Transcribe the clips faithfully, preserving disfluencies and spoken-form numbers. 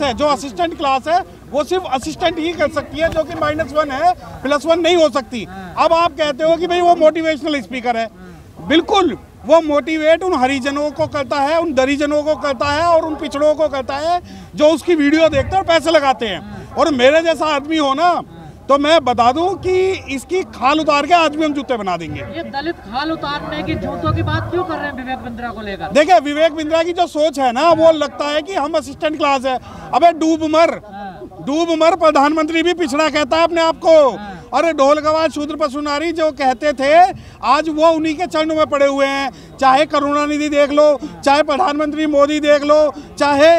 है, जो assistant class है वो सिर्फ असिस्टेंट ही कर सकती है, जो कि माइनस वन है, प्लस वन नहीं हो सकती। अब आप कहते हो कि भाई वो मोटिवेशनल स्पीकर है, बिल्कुल वो मोटिवेट उन हरिजनों को करता है, उन दरिजनों को करता है और उन पिछड़ों को करता है जो उसकी वीडियो देखते हैं और पैसे लगाते हैं। और मेरे जैसा आदमी हो ना, तो मैं बता दूं कि इसकी खाल उतार के आज भी हम जूते बना देंगे। ये दलित खाल उतारने की जूतों की बात क्यों कर रहे हैं विवेक बिंद्रा को लेकर? देखिए, विवेक बिंद्रा की जो सोच है ना, वो लगता है कि हम असिस्टेंट क्लास है। अबे डूब मर, डूब मर, प्रधानमंत्री भी पिछड़ा कहता है अपने आप को। अरे ढोल गवाज शूद्र पशु नारी जो कहते थे, आज वो उन्हीं के चरणों में पड़े हुए हैं। चाहे करुणानिधि देख लो, चाहे प्रधानमंत्री मोदी देख लो, चाहे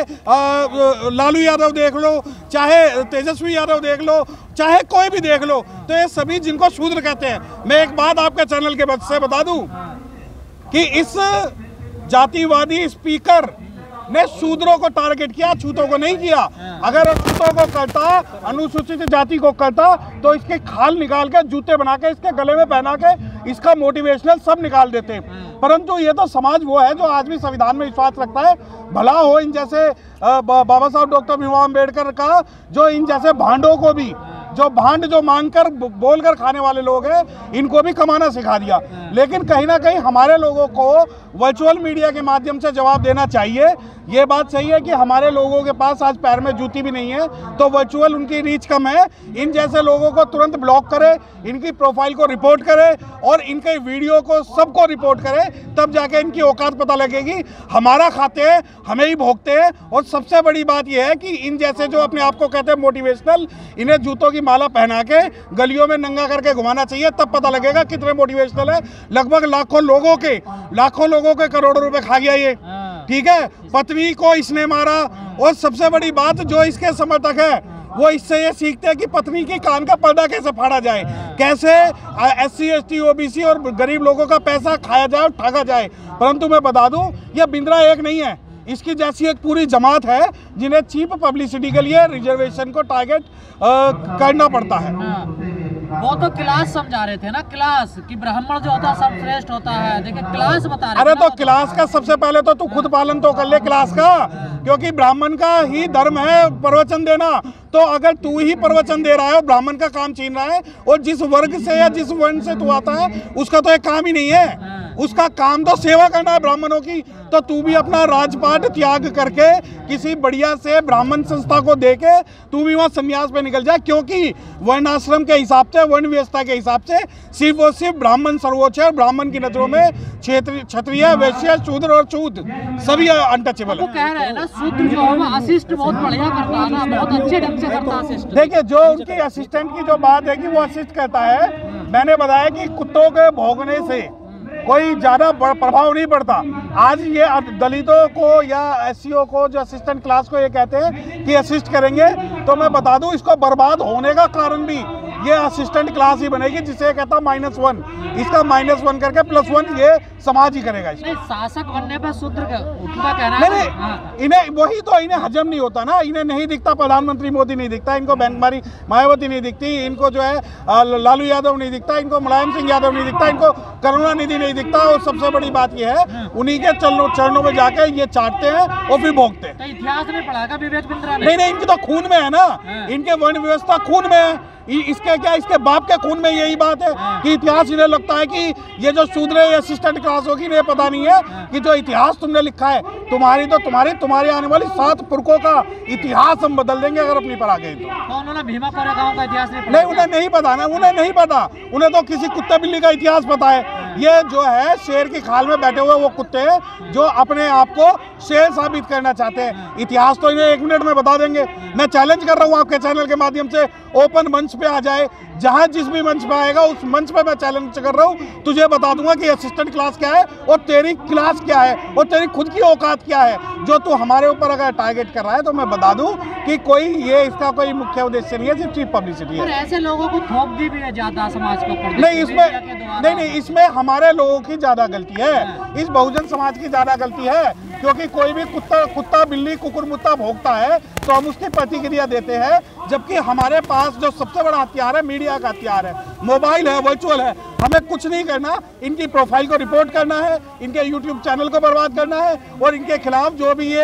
आ, लालू यादव देख लो, चाहे तेजस्वी यादव देख लो, चाहे कोई भी देख लो, तो ये सभी जिनको शूद्र कहते हैं। मैं एक बात आपके चैनल के से बता दूं कि इस जातिवादी स्पीकर ने शूद्रों को टारगेट किया, छूतों को नहीं किया। अगर छूतों को करता, अनुसूचित जाति को करता, तो इसके खाल निकाल के जूते बना के इसके गले में पहना के इसका मोटिवेशनल सब निकाल देते। परंतु ये तो समाज वो है जो आज भी संविधान में विश्वास रखता है। भला हो इन जैसे बाबा साहब डॉक्टर भीमराव अम्बेडकर का, जो इन जैसे भांडों को भी, जो भांड जो मांगकर बोलकर खाने वाले लोग हैं, इनको भी कमाना सिखा दिया। लेकिन कहीं ना कहीं हमारे लोगों को वर्चुअल मीडिया के माध्यम से जवाब देना चाहिए। ये बात सही है कि हमारे लोगों के पास आज पैर में जूती भी नहीं है, तो वर्चुअल उनकी रीच कम है। इन जैसे लोगों को तुरंत ब्लॉक करे, इनकी प्रोफाइल को रिपोर्ट करे और इनके वीडियो को सबको रिपोर्ट करे, तब जाके इनकी औकात पता लगेगी। हमारा खाते हैं, हमें ही भोगते हैं। और सबसे बड़ी बात यह है कि इन जैसे जो अपने आप को कहते हैं मोटिवेशनल, इन्हें जूतों की माला पहना के गलियों में नंगा करके घुमाना चाहिए, तब पता लगेगा कितने मोटिवेशनल है। लगभग लाखों लोगों के लाखों लोगों के करोड़ों रुपए खा गया ये, ठीक है। पत्नी को इसने मारा, और सबसे बड़ी बात जो इसके समर्थक है वो इससे ये सीखते हैं कि पत्नी की कान का पर्दा कैसे फाड़ा जाए, कैसे S C S T O B C और गरीब लोगों का पैसा खाया जाए और ठगा जाए। परंतु मैं बता दूं, ये बिंद्रा एक नहीं है, इसकी जैसी एक पूरी जमात है जिन्हें चीप पब्लिसिटी के लिए रिजर्वेशन को टारगेट करना पड़ता है। वो तो क्लास समझा रहे थे ना, क्लास कि ब्राह्मण जो होता है सर्वश्रेष्ठ होता है। देखिए क्लास बता रहे। अरे तो क्लास का सबसे पहले तो तू खुद पालन तो कर ले क्लास का, क्योंकि ब्राह्मण का ही धर्म है प्रवचन देना। तो अगर तू ही प्रवचन दे रहा है और ब्राह्मण का काम छीन रहा है, और जिस वर्ग से या जिस वर्ण से तू आता है उसका तो एक काम ही नहीं है, उसका काम तो सेवा करना है ब्राह्मणों की। तो तू भी अपना राजपाट त्याग करके किसी बढ़िया से ब्राह्मण संस्था को देके तू भी वहाँ संन्यास पे निकल जाए, क्योंकि वर्णाश्रम के हिसाब से, वर्ण व्यवस्था के हिसाब से सिर्फ और सिर्फ ब्राह्मण सर्वोच्च है। ब्राह्मण की नजरों में क्षेत्रीय, क्षत्रिय, वैश्य, शूद्र और चूत सभी अनटचेबल है। वो कह रहे हैं ना शूद्र जो है वो असिस्ट बहुत बढ़िया करता है ना, बहुत अच्छे ढंग से करता है असिस्ट। देखिए, जो उनकी असिस्टेंट की जो बात है कि वो असिस्ट करता है, मैंने बताया कि कुत्तों के भौंकने से कोई ज्यादा प्रभाव नहीं पड़ता। आज ये दलितों को या एससीओ को, जो असिस्टेंट क्लास को ये कहते हैं कि असिस्ट करेंगे, तो मैं बता दूं इसको बर्बाद होने का कारण भी ये असिस्टेंट क्लास ही बनेगी, जिसे कहता माइनस वन। इसका माइनस वन करके प्लस वन ये समाज ही करेगा। नहीं, शासक बनने पर शूद्र का उनका कहना है। नहीं, हाँ। इन्हें वही तो इन्हें हजम नहीं होता ना, इन्हें नहीं दिखता प्रधानमंत्री मोदी नहीं दिखता, इनको बैंकमारी मायावती नहीं दिखती, इनको जो है लालू यादव नहीं दिखता, इनको मुलायम सिंह यादव नहीं दिखता, इनको करुणानिधि नहीं दिखता। और सबसे बड़ी बात यह है, उन्हीं के चरणों चरणों में जाके ये चाटते हैं और फिर भोगते हैं। तो इतिहास में पढ़ाएगा विवेक बिंद्रा ने? नहीं नहीं, इनकी तो खून में है ना, इनके वर्ण व्यवस्था खून में है। इसके क्या, इसके बाप के खून में यही बात है कि इतिहास इन्हें लगता है कि ये जो शूद्र असिस्टेंट क्लास होगी, इन्हें पता नहीं है कि जो इतिहास तुमने लिखा है, तुम्हारी तो तुम्हारी तुम्हारी आने वाली सात पुरखों का इतिहास हम बदल देंगे अगर अपनी पर आ गए तो। तो उन्होंने भीमा कोरेगांव का इतिहास नहीं, नहीं उन्हें नहीं पता ना, उन्हें नहीं पता, उन्हें तो किसी कुत्ते बिल्ली का इतिहास पता है। ये जो है शेर की खाल में बैठे हुए वो कुत्ते हैं जो अपने आप को शेर साबित करना चाहते हैं। इतिहास तो इन्हें एक मिनट में बता देंगे। मैं चैलेंज कर रहा हूँ आपके चैनल के माध्यम से, ओपन मंच पे आ जाए, जहां जिस भी मंच पे आएगा उस मंच पे मैं चैलेंज कर रहा हूं, तुझे बता दूंगा कि असिस्टेंट क्लास क्या है और तेरी क्लास क्या है और तेरी खुद की औकात क्या है, जो तू हमारे ऊपर अगर टारगेट कर रहा है। तो मैं बता दूं कि कोई ये इसका कोई मुख्य उद्देश्य नहीं है, सिर्फ चीप पब्लिसिटी है। ऐसे लोगों को थोप दी भी है ज्यादा समाज को। नहीं इसमें नहीं नहीं इसमें हमारे लोगों की ज्यादा गलती है, इस बहुजन समाज की ज्यादा गलती है, क्योंकि कोई भी कुत्ता कुत्ता बिल्ली कुकुर मुत्ता भोगता है तो हम उसकी प्रतिक्रिया देते हैं, जबकि हमारे पास जो सबसे बड़ा हथियार है मीडिया का हथियार है, मोबाइल है, वर्चुअल है। हमें कुछ नहीं करना, इनकी प्रोफाइल को रिपोर्ट करना है, इनके यूट्यूब चैनल को बर्बाद करना है और इनके खिलाफ जो भी ये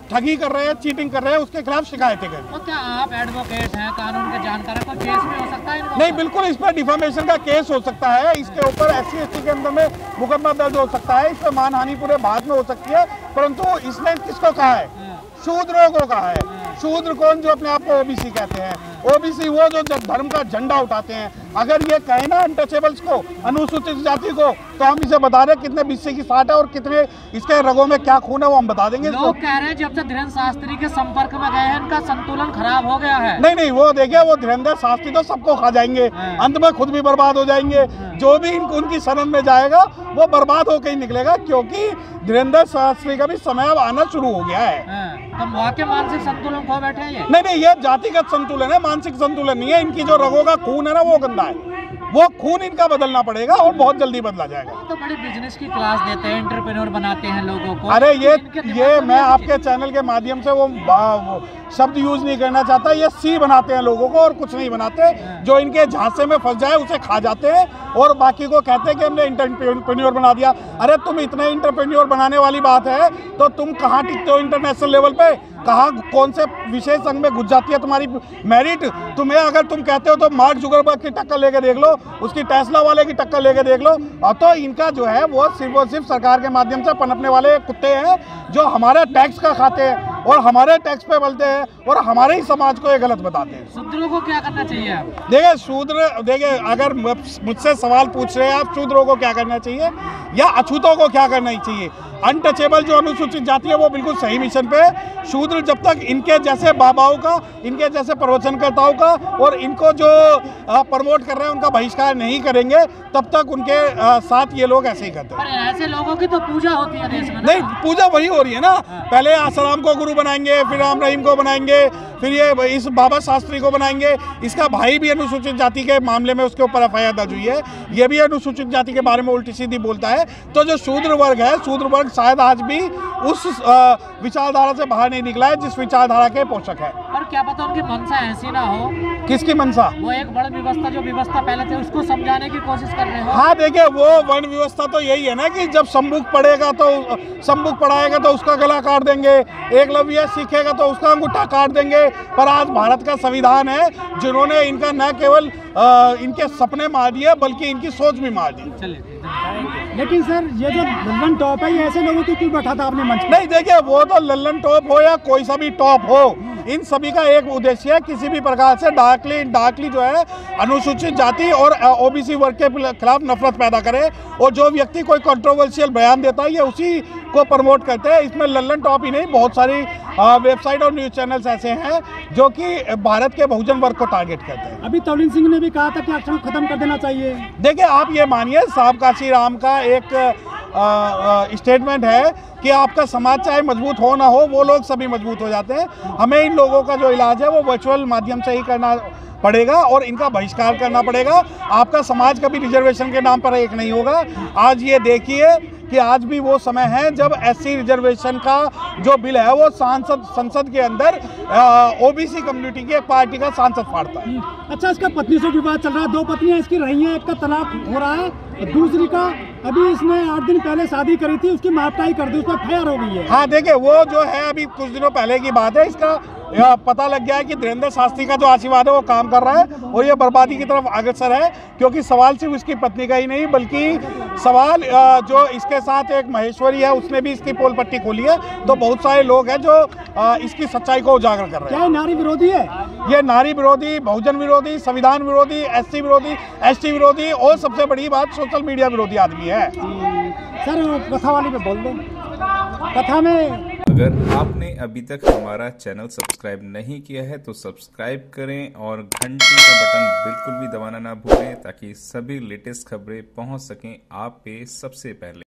ठगी कर रहे हैं, चीटिंग कर रहे हैं, उसके खिलाफ शिकायतें करें। तो क्या आप एडवोकेट हैं, कानून के जानकार हैं, कोई केस भी हो सकता है? नहीं, बिल्कुल इस पर डिफामेशन का केस हो सकता है, इसके ऊपर एस सी एस टी के अंदर में मुकदमा दर्ज हो सकता है, इस पर मानहानि पूरे भारत में हो सकती है। परंतु इसने किसको कहा है? शूद्रों को कहा है। शूद्र कौन? जो अपने आप को ओबीसी कहते हैं। ओबीसी वो जो जब धर्म का झंडा उठाते हैं। अगर ये कहे ना अनटचेबल्स को, अनुसूचित जाति को, तो हम इसे बता दें कितने बीसी की साठ है और कितने इसके रगों में क्या खून है, वो हम बता देंगे। लोग कह रहे हैं जब से धीरेन्द्र शास्त्री के संपर्क में गए हैं इनका संतुलन खराब हो गया है। नहीं नहीं, वो देखिए, वो धीरेन्द्र शास्त्री तो सबको खा जाएंगे, अंत में खुद भी बर्बाद हो जाएंगे। जो भी इनको उनकी शरण में जाएगा वो बर्बाद होकर ही निकलेगा, क्योंकि धीरेन्द्र शास्त्री का भी समय अब आना शुरू हो गया है। तो वाकई मानसिक संतुलन खो बैठे हैं ये? नहीं नहीं, ये जातिगत संतुलन है, मानसिक संतुलन नहीं है। इनकी जो रगों का खून है ना, वो गंदा है, वो खून इनका बदलना पड़ेगा और बहुत जल्दी बदला जाएगा। तो बड़ी बिजनेस की क्लास देते हैं, एंटरप्रेन्योर बनाते हैं लोगों को। अरे ये ये मैं आपके चैनल के माध्यम से वो, वो शब्द यूज नहीं करना चाहता, ये सी बनाते हैं लोगों को और कुछ नहीं बनाते। जो इनके झांसे में फंस जाए उसे खा जाते हैं और बाकी को कहते हैं कि हमने एंटरप्रेन्योर बना दिया। अरे तुम इतने एंटरप्रेन्योर बनाने वाली बात है तो तुम कहाँ टिकते हो इंटरनेशनल लेवल पे? कहाँ कौन से विशेष अंग में घुस जाती है तुम्हारी मेरिट? तुम्हें अगर तुम कहते हो तो मार्क जुकरबर्ग की टक्कर लेके देख लो, उसकी टेस्ला वाले की टक्कर लेके देख लो। अब तो इनका जो है वो सिर्फ और सिर्फ सरकार के माध्यम से पनपने वाले कुत्ते हैं जो हमारे टैक्स का खाते हैं और हमारे टैक्स पे बोलते हैं और हमारे ही समाज को ये गलत बताते हैं। शूद्रों को क्या करना चाहिए? देखिए शूद्र, देखिए अगर मुझसे सवाल पूछ रहे हैं आप, शूद्रों को क्या करना चाहिए या अछूतों को क्या करना चाहिए? अनटचेबल जो अनुसूचित जाति है वो बिल्कुल सही मिशन पे है। शूद्र जब तक इनके जैसे बाबाओं का, इनके जैसे प्रवचनकर्ताओं का और इनको जो प्रमोट कर रहे हैं उनका बहिष्कार नहीं करेंगे, तब तक उनके आ, साथ ये लोग ऐसे ही करते हैं। पर ऐसे लोगों की तो पूजा होती है देश में। नहीं, पूजा वही हो रही है ना। पहले आसाराम को गुरु बनाएंगे, फिर राम रहीम को बनाएंगे, फिर ये इस बाबा शास्त्री को बनाएंगे। इसका भाई भी अनुसूचित जाति के मामले में उसके ऊपर एफ आई आर दर्ज हुई है, ये भी अनुसूचित जाति के बारे में उल्टी सीधी बोलता है। तो जो शूद्र वर्ग है, शूद्र वर्ग शायद आज भी उस विचारधारा से बाहर नहीं निकला है जिस विचारधारा के पोषक है। और क्या पता उनकी मंशा ऐसी ना हो। किसकी मंशा? वो एक बड़ी व्यवस्था, जो व्यवस्था पहले थे उसको समझाने की कोशिश कर रहे हो। हाँ देखिए, वो वर्ण व्यवस्था तो यही है ना कि जब सम्मुख पढ़ेगा तो सम्मुख पढ़ाएगा तो उसका गला काट देंगे, एकलव्य सीखेगा तो उसका अंगूठा काट देंगे। पर आज भारत का संविधान है जिन्होंने इनका न केवल आ, इनके सपने मार दिए बल्कि इनकी सोच भी मार दी। चलिए, लेकिन सर ये जो लल्लन टॉप है, ये ऐसे लोगों को क्यों बैठा था आपने मंच पे? नहीं देखिए, वो तो लल्लन टॉप हो या कोई सा भी टॉप हो, इन सभी का एक उद्देश्य है किसी भी प्रकार से डार्कली डार्कली जो है अनुसूचित जाति और ओबीसी वर्ग के खिलाफ नफरत पैदा करे। और जो व्यक्ति कोई कंट्रोवर्शियल बयान देता है ये उसी को प्रमोट करते हैं। इसमें लल्लन टॉप ही नहीं, बहुत सारी वेबसाइट और न्यूज चैनल्स ऐसे हैं जो कि भारत के बहुजन वर्ग को टारगेट करते हैं। अभी तवलीन सिंह ने भी कहा था कि आरक्षण खत्म कर देना चाहिए। देखिए, आप ये मानिए, साहब काशी राम का एक स्टेटमेंट है कि आपका समाज चाहे मजबूत हो ना हो, वो लोग सभी मजबूत हो जाते हैं। हमें इन लोगों का जो इलाज है वो वर्चुअल माध्यम से ही करना पड़ेगा और इनका बहिष्कार करना पड़ेगा। आपका समाज कभी रिजर्वेशन के नाम पर एक नहीं होगा। आज ये देखिए कि आज भी वो समय है जब एससी रिजर्वेशन का जो बिल है वो सांसद संसद के अंदर ओबीसी कम्युनिटी की एक पार्टी का सांसद फाड़ता है। अच्छा, इसका पत्नी से विवाद चल रहा है, दो पत्नियां इसकी रही हैं, एक का तलाक हो रहा है, दूसरी का अभी इसने आठ दिन पहले शादी करी थी, उसकी मापटाई कर दी, उस पर एफ आई आर हो गई है। हाँ देखिए, वो जो है अभी कुछ दिनों पहले की बात है। इसका पता लग गया है कि धीरेन्द्र शास्त्री का जो आशीर्वाद है वो काम कर रहा है और ये बर्बादी की तरफ अग्रसर है। क्योंकि सवाल सिर्फ उसकी पत्नी का ही नहीं बल्कि सवाल जो इसके साथ एक महेश्वरी है उसने भी इसकी पोल पट्टी खोली है। तो बहुत सारे लोग हैं जो इसकी सच्चाई को उजागर कर रहे हैं। क्या नारी विरोधी है? ये नारी विरोधी, बहुजन विरोधी, संविधान विरोधी, एससी विरोधी, एसटी विरोधी और सबसे बड़ी बात सोशल मीडिया विरोधी आदमी है। सर कथा वाली पे बोल दो। कथा में अगर आपने अभी तक हमारा चैनल सब्सक्राइब नहीं किया है तो सब्सक्राइब करें और घंटी का बटन बिल्कुल भी दबाना ना भूलें ताकि सभी लेटेस्ट खबरें पहुंच सकें आप पे सबसे पहले।